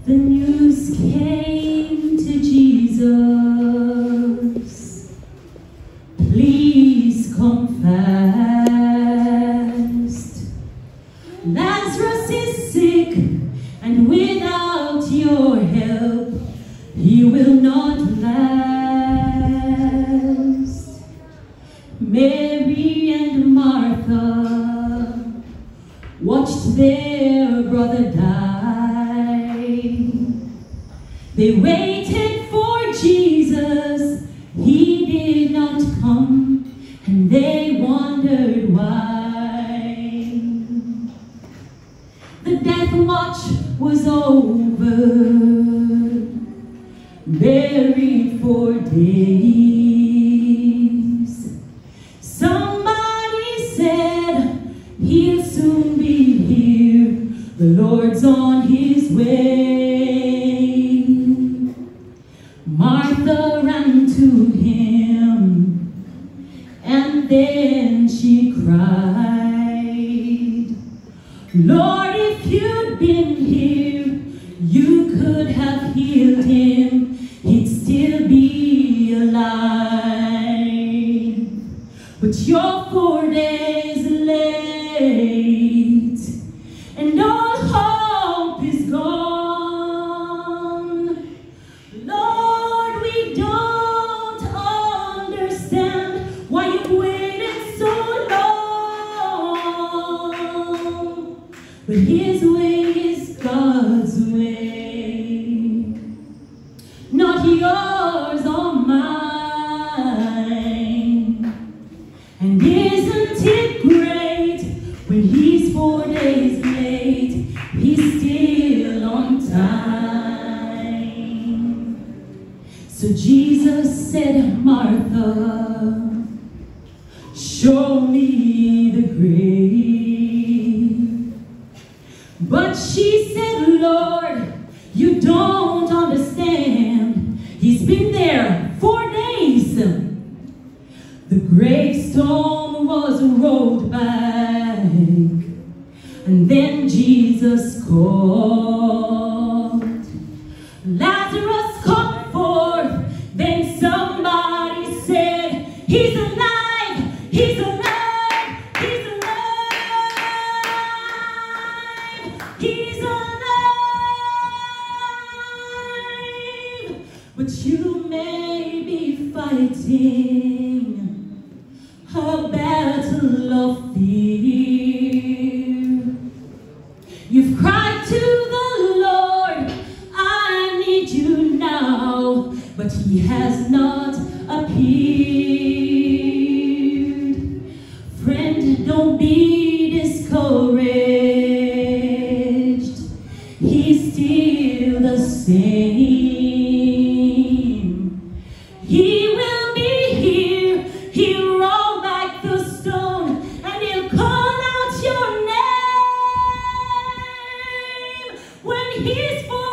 The news came to Jesus. Please come fast. Lazarus is sick, and without your help, he will not last. Mary and Martha watched their brother die. They waited for Jesus, he did not come, and they wondered why. The death watch was over, buried for days. Somebody said, he'll soon be here, the Lord's on his way. Martha ran to him, and then she cried, Lord, if you'd been here, you could have healed him, he'd still be alive. But you're 4 days late, and all hope is gone. Lord, we don't understand why you've waited so long. But his way is God's way, not yours or mine. And isn't it great when he's 4 days late, he's still on time. So Jesus said, Martha, show me the grave. But she said, Lord, you don't understand. He's been there 4 days. The gravestone was rolled back, and then Jesus called, Lazarus, come forth. Then somebody said, he's alive, he's alive, he's alive, he's alive. But you may be fighting a battle of fear. You've cried to the Lord, I need you now, but he has not appeared. Friend, don't be discouraged, he's still the same. He will be here, he'll roll back the stone, and he'll call out your name when he's